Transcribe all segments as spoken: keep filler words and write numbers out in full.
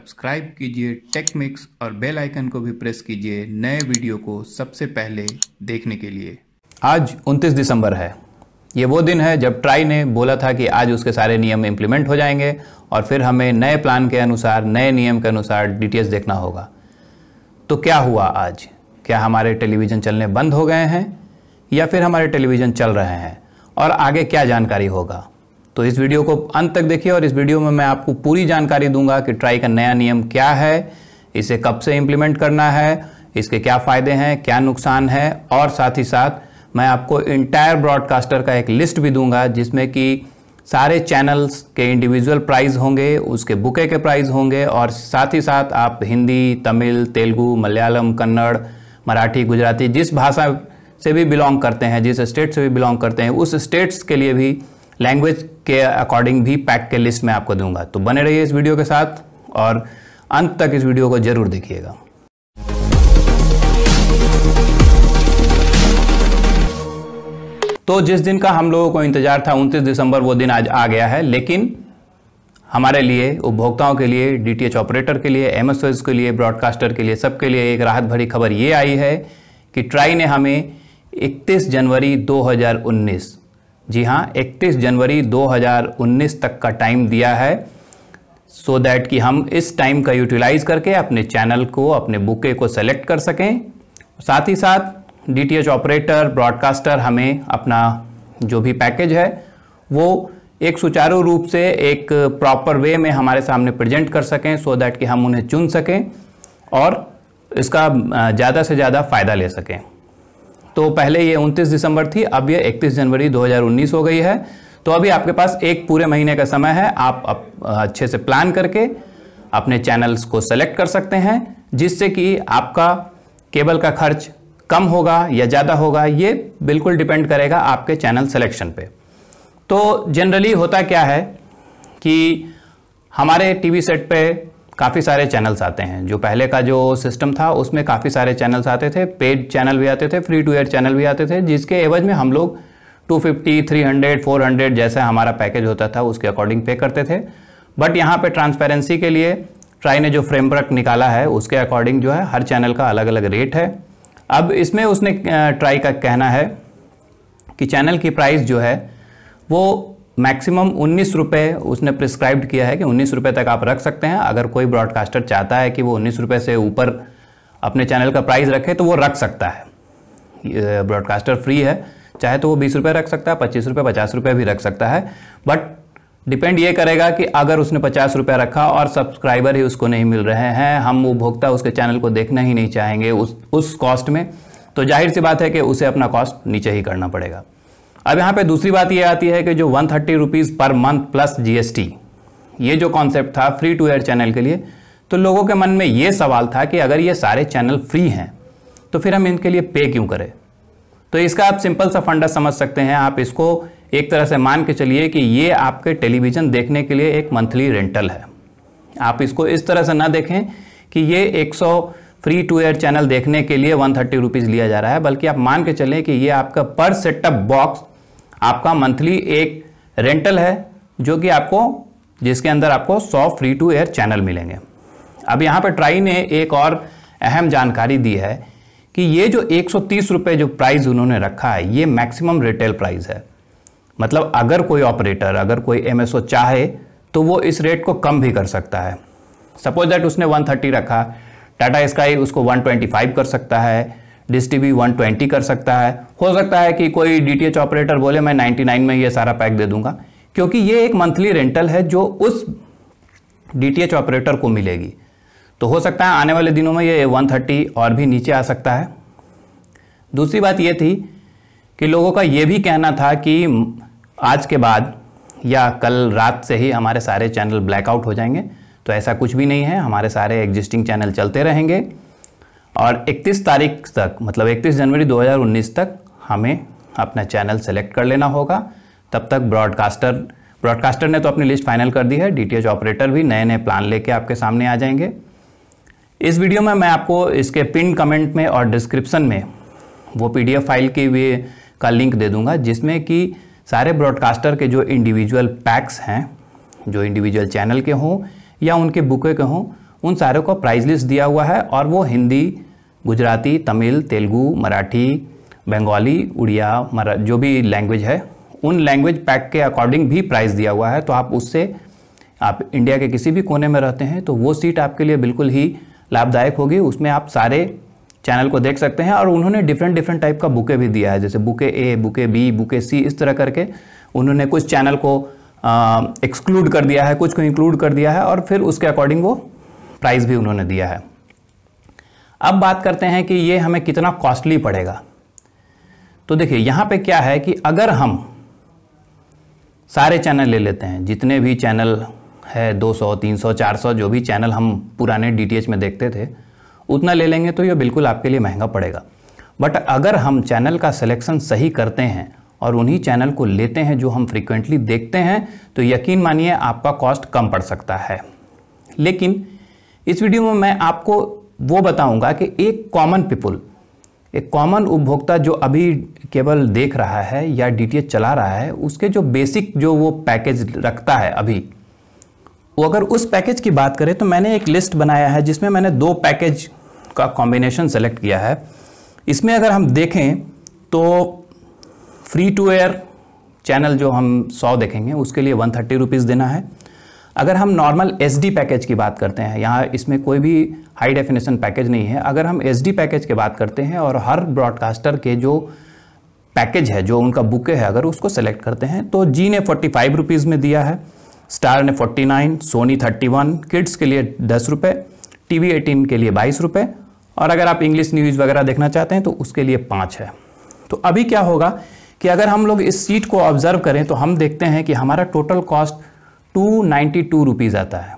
Subscribe कीजिए tech mix और bell icon को भी प्रेस कीजिए नए वीडियो को सबसे पहले देखने के लिए। आज उनतीस दिसंबर है। ये वो दिन है जब ट्राई ने बोला था कि आज उसके सारे नियम इम्प्लीमेंट हो जाएंगे और फिर हमें नए प्लान के अनुसार, नए नियम के अनुसार डीटीएच देखना होगा। तो क्या हुआ आज? क्या हमारे टेलीविज़न चलने बंद हो गए हैं या फिर हमारे टेलीविज़न चल रहे हैं? और आगे क्या जानकारी होगा? तो इस वीडियो को अंत तक देखिए और इस वीडियो में मैं आपको पूरी जानकारी दूंगा कि ट्राई का नया नियम क्या है, इसे कब से इम्प्लीमेंट करना है, इसके क्या फ़ायदे हैं, क्या नुकसान है, और साथ ही साथ मैं आपको इंटायर ब्रॉडकास्टर का एक लिस्ट भी दूंगा जिसमें कि सारे चैनल्स के इंडिविजुअल प्राइस होंगे, उसके बुके के प्राइस होंगे, और साथ ही साथ आप हिंदी, तमिल, तेलुगु, मलयालम, कन्नड़, मराठी, गुजराती, जिस भाषा से भी बिलोंग करते हैं, जिस स्टेट से भी बिलोंग करते हैं, उस स्टेट्स के लिए भी लैंग्वेज के अकॉर्डिंग भी पैक के लिस्ट में आपको दूंगा। तो बने रहिए इस वीडियो के साथ और अंत तक इस वीडियो को जरूर देखिएगा। तो जिस दिन का हम लोगों को इंतजार था उनतीस दिसंबर, वो दिन आज आ गया है। लेकिन हमारे लिए, उपभोक्ताओं के लिए, डीटीएच ऑपरेटर के लिए, एमएसओज के लिए, ब्रॉडकास्टर के लिए, सबके लिए एक राहत भरी खबर ये आई है कि ट्राई ने हमें इकतीस जनवरी दो हज़ार उन्नीस, जी हाँ, इकतीस जनवरी दो हज़ार उन्नीस तक का टाइम दिया है, सो दैट कि हम इस टाइम का यूटिलाइज करके अपने चैनल को, अपने बुके को सेलेक्ट कर सकें। साथ ही साथ डीटीएच ऑपरेटर, ब्रॉडकास्टर हमें अपना जो भी पैकेज है वो एक सुचारू रूप से, एक प्रॉपर वे में हमारे सामने प्रेजेंट कर सकें, सो दैट कि हम उन्हें चुन सकें और इसका ज़्यादा से ज़्यादा फ़ायदा ले सकें। तो पहले ये उनतीस दिसंबर थी, अब ये इकतीस जनवरी दो हज़ार उन्नीस हो गई है। तो अभी आपके पास एक पूरे महीने का समय है, आप अच्छे से प्लान करके अपने चैनल्स को सेलेक्ट कर सकते हैं, जिससे कि आपका केबल का खर्च कम होगा या ज़्यादा होगा, ये बिल्कुल डिपेंड करेगा आपके चैनल सिलेक्शन पे। तो जनरली होता क्या है कि हमारे टीवी सेट पे काफ़ी सारे चैनल्स आते हैं। जो पहले का जो सिस्टम था उसमें काफ़ी सारे चैनल्स आते थे, पेड चैनल भी आते थे, फ्री टू एयर चैनल भी आते थे, जिसके एवज में हम लोग दो सौ पचास, तीन सौ, चार सौ जैसा हमारा पैकेज होता था उसके अकॉर्डिंग पे करते थे। बट यहाँ पे ट्रांसपेरेंसी के लिए ट्राई ने जो फ्रेमवर्क निकाला है उसके अकॉर्डिंग जो है हर चैनल का अलग अलग रेट है। अब इसमें उसने ट्राई का कहना है कि चैनल की प्राइस जो है वो मैक्सिमम उन्नीस रुपये उसने प्रिस्क्राइब्ड किया है कि उन्नीस रुपये तक आप रख सकते हैं। अगर कोई ब्रॉडकास्टर चाहता है कि वो उन्नीस रुपये से ऊपर अपने चैनल का प्राइस रखे तो वो रख सकता है। ब्रॉडकास्टर फ्री है, चाहे तो वो बीस रुपये रख सकता है, पच्चीस रुपये, पचास रुपये भी रख सकता है। बट डिपेंड ये करेगा कि अगर उसने पचास रुपये रखा और सब्सक्राइबर ही उसको नहीं मिल रहे हैं, हम उपभोक्ता उसके चैनल को देखना ही नहीं चाहेंगे उस उस कॉस्ट में, तो जाहिर सी बात है कि उसे अपना कॉस्ट नीचे ही करना पड़ेगा। अब यहाँ पे दूसरी बात ये आती है कि जो one thirty rupees per month plus GST, ये जो कॉन्सेप्ट था फ्री टू एयर चैनल के लिए, तो लोगों के मन में ये सवाल था कि अगर ये सारे चैनल फ्री हैं तो फिर हम इनके लिए पे क्यों करें। तो इसका आप सिंपल सा फंडा समझ सकते हैं। आप इसको एक तरह से मान के चलिए कि ये आपके टेलीविज़न देखने के लिए एक मंथली रेंटल है। आप इसको इस तरह से ना देखें कि ये एक सौ फ्री टू एयर चैनल देखने के लिए वन थर्टी रुपीज़ लिया जा रहा है, बल्कि आप मान के चलें कि ये आपका पर सेटअप बॉक्स आपका मंथली एक रेंटल है, जो कि आपको, जिसके अंदर आपको सौ फ्री टू एयर चैनल मिलेंगे। अब यहाँ पर ट्राई ने एक और अहम जानकारी दी है कि ये जो एक सौ तीस रुपये जो प्राइस उन्होंने रखा है, ये मैक्सिमम रिटेल प्राइस है। मतलब अगर कोई ऑपरेटर, अगर कोई एमएसओ चाहे तो वो इस रेट को कम भी कर सकता है। सपोज दैट उसने वन थर्टी रखा, टाटा स्काई उसको वन ट्वेंटी फाइव कर सकता है, डिश टीवी वन ट्वेंटी कर सकता है। हो सकता है कि कोई डीटीएच ऑपरेटर बोले मैं नाइन्टी नाइन में ये सारा पैक दे दूंगा, क्योंकि ये एक मंथली रेंटल है जो उस डीटीएच ऑपरेटर को मिलेगी। तो हो सकता है आने वाले दिनों में ये वन थर्टी और भी नीचे आ सकता है। दूसरी बात ये थी कि लोगों का ये भी कहना था कि आज के बाद या कल रात से ही हमारे सारे चैनल ब्लैकआउट हो जाएंगे। तो ऐसा कुछ भी नहीं है, हमारे सारे एग्जिस्टिंग चैनल चलते रहेंगे और इकतीस तारीख तक, मतलब इकतीस जनवरी दो हज़ार उन्नीस तक हमें अपना चैनल सेलेक्ट कर लेना होगा। तब तक ब्रॉडकास्टर ब्रॉडकास्टर ने तो अपनी लिस्ट फाइनल कर दी है, डीटीएच ऑपरेटर भी नए नए प्लान लेके आपके सामने आ जाएंगे। इस वीडियो में मैं आपको इसके पिन कमेंट में और डिस्क्रिप्शन में वो पीडीएफ फाइल की भी का लिंक दे दूंगा, जिसमें कि सारे ब्रॉडकास्टर के जो इंडिविजुअल पैक्स हैं, जो इंडिविजुअल चैनल के हों या उनके बुके के हों, उन सारों का प्राइस लिस्ट दिया हुआ है और वो हिंदी, गुजराती, तमिल, तेलुगु, मराठी, बंगाली, उड़िया, मरा जो भी लैंग्वेज है उन लैंग्वेज पैक के अकॉर्डिंग भी प्राइस दिया हुआ है। तो आप उससे, आप इंडिया के किसी भी कोने में रहते हैं तो वो सीट आपके लिए बिल्कुल ही लाभदायक होगी। उसमें आप सारे चैनल को देख सकते हैं और उन्होंने डिफरेंट डिफरेंट टाइप का बुके भी दिया है, जैसे bouquet A, bouquet B, bouquet C, इस तरह करके उन्होंने कुछ चैनल को एक्सक्लूड कर दिया है, कुछ को इंक्लूड कर दिया है और फिर उसके अकॉर्डिंग वो प्राइस भी उन्होंने दिया है। अब बात करते हैं कि ये हमें कितना कॉस्टली पड़ेगा। तो देखिए यहाँ पे क्या है कि अगर हम सारे चैनल ले लेते हैं, जितने भी चैनल है दो सौ, तीन सौ, चार सौ जो भी चैनल हम पुराने डीटीएच में देखते थे उतना ले लेंगे तो ये बिल्कुल आपके लिए महंगा पड़ेगा। बट अगर हम चैनल का सिलेक्शन सही करते हैं और उन्हीं चैनल को लेते हैं जो हम फ्रीक्वेंटली देखते हैं तो यकीन मानिए आपका कॉस्ट कम पड़ सकता है। लेकिन इस वीडियो में मैं आपको वो बताऊंगा कि एक कॉमन पीपल, एक कॉमन उपभोक्ता जो अभी केवल देख रहा है या डीटीएच चला रहा है, उसके जो बेसिक जो वो पैकेज रखता है अभी, वो अगर उस पैकेज की बात करें तो मैंने एक लिस्ट बनाया है जिसमें मैंने दो पैकेज का कॉम्बिनेशन सेलेक्ट किया है। इसमें अगर हम देखें तो फ्री टू एयर चैनल जो हम सौ देखेंगे उसके लिए वन थर्टी रुपीज़ देना है। अगर हम नॉर्मल एच डी पैकेज की बात करते हैं, यहाँ इसमें कोई भी हाई डेफिनेशन पैकेज नहीं है, अगर हम एच डी पैकेज की बात करते हैं और हर ब्रॉडकास्टर के जो पैकेज है, जो उनका बुके है, अगर उसको सेलेक्ट करते हैं तो जी ने फोर्टी फाइव रुपीज़ में दिया है, स्टार ने forty nine, Sony thirty one, kids के लिए दस रुपये, टीवी एटीन के लिए बाईस रुपये और अगर आप इंग्लिश न्यूज़ वगैरह देखना चाहते हैं तो उसके लिए पाँच है। तो अभी क्या होगा कि अगर हम लोग इस सीट को ऑब्जर्व करें तो हम देखते हैं कि हमारा total cost two ninety two rupees आता है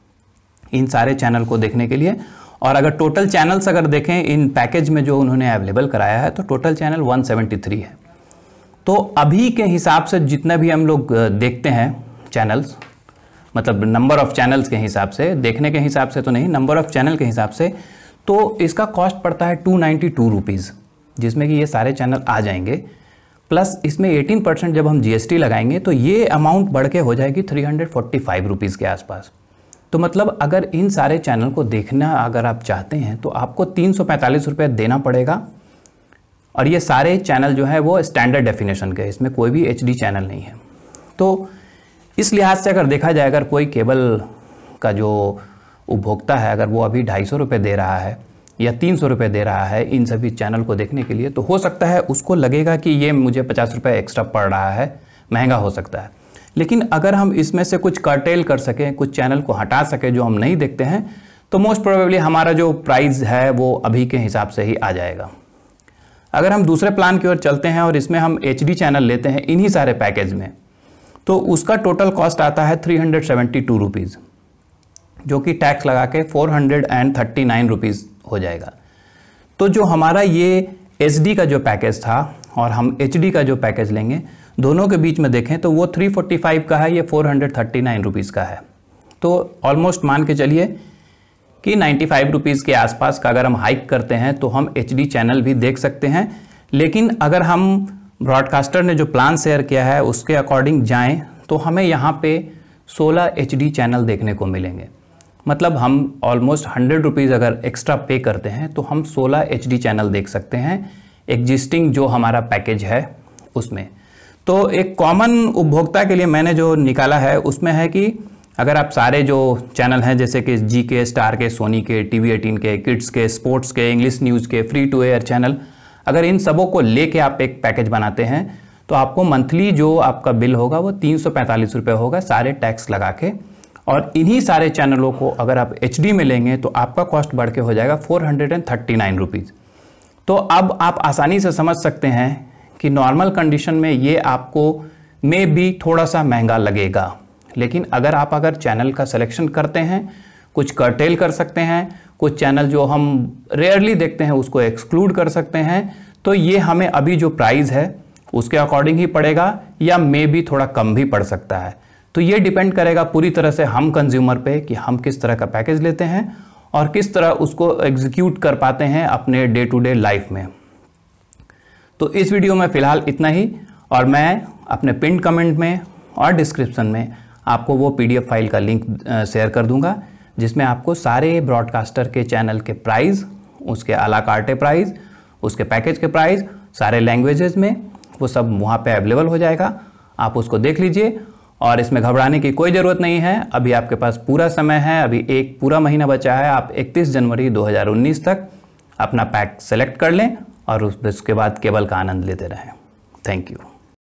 इन सारे चैनल को देखने के लिए। और अगर टोटल चैनल्स अगर देखें इन पैकेज में जो उन्होंने अवेलेबल कराया है तो total channel one seventy three है। तो अभी के हिसाब से जितना भी हम लोग देखते हैं चैनल्स, मतलब नंबर ऑफ चैनल्स के हिसाब से, देखने के हिसाब से तो नहीं, नंबर ऑफ चैनल के हिसाब से, तो इसका कॉस्ट पड़ता है टू नाइन्टी टू रुपीज़, जिसमें कि ये सारे चैनल आ जाएंगे। प्लस इसमें एटीन परसेंट जब हम जीएसटी लगाएंगे तो ये अमाउंट बढ़ के हो जाएगी three hundred forty five rupees के आसपास। तो मतलब अगर इन सारे चैनल को देखना अगर आप चाहते हैं तो आपको तीन सौ पैंतालीस रुपये देना पड़ेगा। और ये सारे चैनल जो है वो स्टैंडर्ड डेफिनेशन के, इसमें कोई भी एचडी चैनल नहीं है। तो इस लिहाज से अगर देखा जाए, अगर कोई केबल का जो उपभोक्ता है अगर वो अभी ढाई सौ रुपये दे रहा है या तीन सौ रुपये दे रहा है इन सभी चैनल को देखने के लिए, तो हो सकता है उसको लगेगा कि ये मुझे पचास रुपये एक्स्ट्रा पड़ रहा है, महंगा हो सकता है। लेकिन अगर हम इसमें से कुछ कर्टेल कर सकें, कुछ चैनल को हटा सकें जो हम नहीं देखते हैं, तो मोस्ट प्रोबेबली हमारा जो प्राइस है वो अभी के हिसाब से ही आ जाएगा। अगर हम दूसरे प्लान की ओर चलते हैं और इसमें हम एच डी चैनल लेते हैं इन्हीं सारे पैकेज में, तो उसका टोटल कॉस्ट आता है three hundred seventy two rupees, जो कि टैक्स लगा के four hundred thirty nine rupees हो जाएगा। तो जो हमारा ये एच डी का जो पैकेज था और हम एच डी का जो पैकेज लेंगे, दोनों के बीच में देखें तो वो थ्री फोर्टी फाइव का है, ये four hundred thirty nine rupees का है। तो ऑलमोस्ट मान के चलिए कि नाइन्टी फाइव रुपीज़ के आसपास का अगर हम हाइक करते हैं तो हम एच डी चैनल भी देख सकते हैं। लेकिन अगर हम ब्रॉडकास्टर ने जो प्लान शेयर किया है उसके अकॉर्डिंग जाएं तो हमें यहाँ पे सोलह एच डी चैनल देखने को मिलेंगे। मतलब हम ऑलमोस्ट हंड्रेड रुपीज़ अगर एक्स्ट्रा पे करते हैं तो हम सोलह एच डी चैनल देख सकते हैं एग्जिस्टिंग जो हमारा पैकेज है उसमें। तो एक कॉमन उपभोक्ता के लिए मैंने जो निकाला है उसमें है कि अगर आप सारे जो चैनल हैं जैसे कि जी के, स्टार के, सोनी के, टीवी एटीन के, किड्स के, स्पोर्ट्स के, इंग्लिश न्यूज़ के, फ्री टू एयर चैनल, अगर इन सबों को लेके आप एक पैकेज बनाते हैं तो आपको मंथली जो आपका बिल होगा वो तीन सौ पैंतालीस रुपये होगा सारे टैक्स लगा के। और इन्हीं सारे चैनलों को अगर आप एच डी में लेंगे तो आपका कॉस्ट बढ़ के हो जाएगा four hundred thirty nine rupees. तो अब आप आसानी से समझ सकते हैं कि नॉर्मल कंडीशन में ये आपको में भी थोड़ा सा महंगा लगेगा। लेकिन अगर आप अगर चैनल का सिलेक्शन करते हैं, कुछ कर्टेल कर सकते हैं, कुछ चैनल जो हम रेयरली देखते हैं उसको एक्सक्लूड कर सकते हैं, तो ये हमें अभी जो प्राइस है उसके अकॉर्डिंग ही पड़ेगा या मे भी थोड़ा कम भी पड़ सकता है। तो ये डिपेंड करेगा पूरी तरह से हम कंज्यूमर पे कि हम किस तरह का पैकेज लेते हैं और किस तरह उसको एग्जीक्यूट कर पाते हैं अपने डे टू डे लाइफ में। तो इस वीडियो में फ़िलहाल इतना ही, और मैं अपने पिन कमेंट में और डिस्क्रिप्शन में आपको वो पीडीएफ फाइल का लिंक शेयर कर दूंगा। जिसमें आपको सारे ब्रॉडकास्टर के चैनल के प्राइस, उसके अला कार्टे प्राइस, उसके पैकेज के प्राइस, सारे लैंग्वेजेस में वो सब वहाँ पे अवेलेबल हो जाएगा। आप उसको देख लीजिए और इसमें घबराने की कोई ज़रूरत नहीं है। अभी आपके पास पूरा समय है, अभी एक पूरा महीना बचा है। आप इकतीस जनवरी दो हज़ार उन्नीस तक अपना पैक सेलेक्ट कर लें और उसके बाद केबल का आनंद लेते रहें। Thank you.